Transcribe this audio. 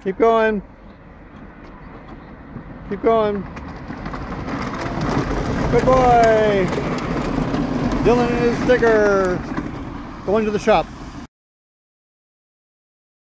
Keep going. Keep going. Good boy. Dylan and his sticker. Going to the shop.